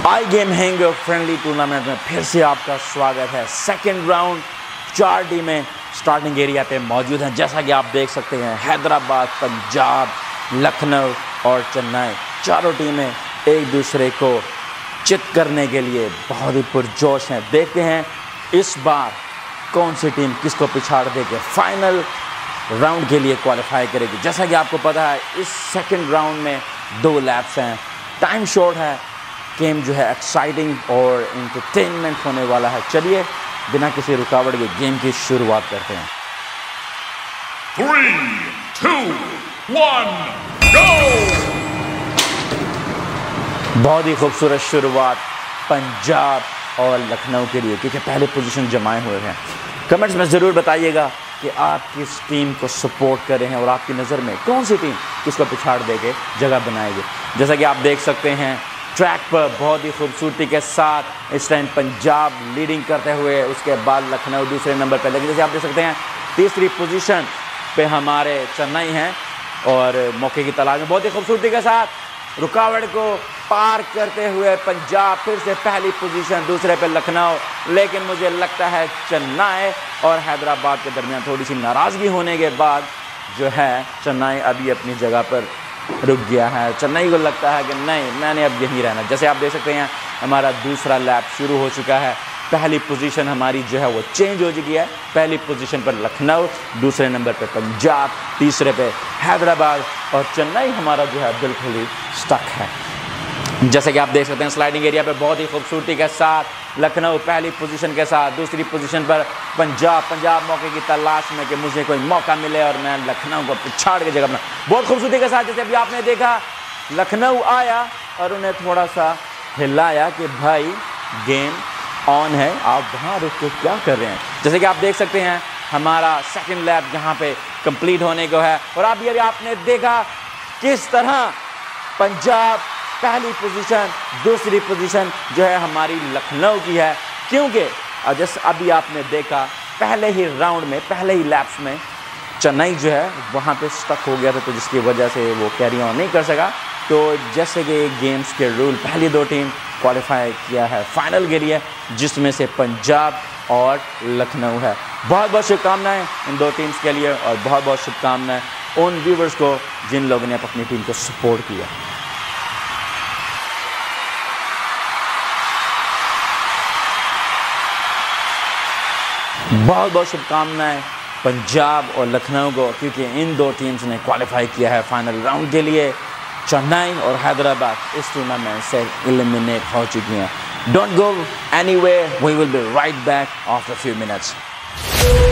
आई game hang friendly tournament में फिर से आपका स्वागत है। सेकंड राउंड 4 टीमें स्टार्टिंग एरिया पे मौजूद हैं। जैसा कि आप देख सकते हैं, हैदराबाद, पंजाब, लखनऊ और चेन्नई, चारों टीमें एक दूसरे को चित करने के लिए बहुत ही पुरजोश हैं। देखते हैं इस बार कौन सी टीम किसको पिछाड़ देके फाइनल राउंड के लिए क्वालिफाई करेगी। जैसा कि आपको पता है, इस सेकंड राउंड में 2 लैप्स हैं, टाइम शॉर्ट है, गेम जो है एक्साइटिंग और एंटरटेनमेंट होने वाला है। चलिए बिना किसी रुकावट के गेम की शुरुआत करते हैं। 3, 2, 1, go! बहुत ही खूबसूरत शुरुआत पंजाब और लखनऊ के लिए, क्योंकि पहले पोजीशन जमाए हुए हैं। कमेंट्स में ज़रूर बताइएगा कि आप किस टीम को सपोर्ट कर रहे हैं और आपकी नज़र में कौन सी टीम किसको पिछाड़ देके जगह बनाएगी। जैसा कि आप देख सकते हैं, ट्रैक पर बहुत ही खूबसूरती के साथ इस टाइम पंजाब लीडिंग करते हुए, उसके बाद लखनऊ दूसरे नंबर पर। लेकिन जैसे आप देख सकते हैं, तीसरी पोजीशन पे हमारे चेन्नई हैं और मौके की तलाश में बहुत ही खूबसूरती के साथ रुकावट को पार करते हुए पंजाब फिर से पहली पोजीशन, दूसरे पे लखनऊ। लेकिन मुझे लगता है चेन्नई और हैदराबाद के दरमियान थोड़ी सी नाराज़गी होने के बाद जो है चेन्नई अभी अपनी जगह पर रुक गया है। चेन्नई को लगता है कि नहीं, मैंने अब यहीं रहना। जैसे आप देख सकते हैं, हमारा दूसरा लैप शुरू हो चुका है। पहली पोजीशन हमारी जो है वो चेंज हो चुकी है। पहली पोजीशन पर लखनऊ, दूसरे नंबर पे पंजाब, तीसरे पे हैदराबाद और चेन्नई हमारा जो है बिल्कुल ही स्टक है। जैसे कि आप देख सकते हैं, स्लाइडिंग एरिया पे बहुत ही खूबसूरती के साथ लखनऊ पहली पोजीशन के साथ, दूसरी पोजीशन पर पंजाब मौके की तलाश में कि मुझे कोई मौका मिले और मैं लखनऊ को पिछाड़ के जगह बना। बहुत खूबसूरती के साथ जैसे अभी आपने देखा, लखनऊ आया और उन्हें थोड़ा सा हिलाया कि भाई गेम ऑन है, आप वहाँ रुक के क्या कर रहे हैं। जैसे कि आप देख सकते हैं, हमारा सेकंड लैप यहाँ पे कंप्लीट होने को है और अभी आपने देखा किस तरह पंजाब पहली पोजीशन, दूसरी पोजीशन जो है हमारी लखनऊ की है। क्योंकि जैसे अभी आपने देखा, पहले ही राउंड में, पहले ही लैप्स में चेन्नई जो है वहाँ पे स्टक हो गया था, तो जिसकी वजह से वो कैरी ऑन नहीं कर सका। तो जैसे कि गेम्स के रूल, पहली 2 टीम क्वालिफाई किया है फाइनल के लिए, जिसमें से पंजाब और लखनऊ है। बहुत बहुत शुभकामनाएं इन 2 टीम्स के लिए और बहुत बहुत शुभकामनाएं उन व्यूवर्स को जिन लोगों ने अपनी टीम को सपोर्ट किया। बहुत बहुत शुभकामनाएं पंजाब और लखनऊ को, क्योंकि इन 2 टीम्स ने क्वालिफाई किया है फाइनल राउंड के लिए। चेन्नई और हैदराबाद इस टूर्नामेंट से एलिमिनेट हो चुकी हैं। Don't go anywhere, we will be right back after few minutes.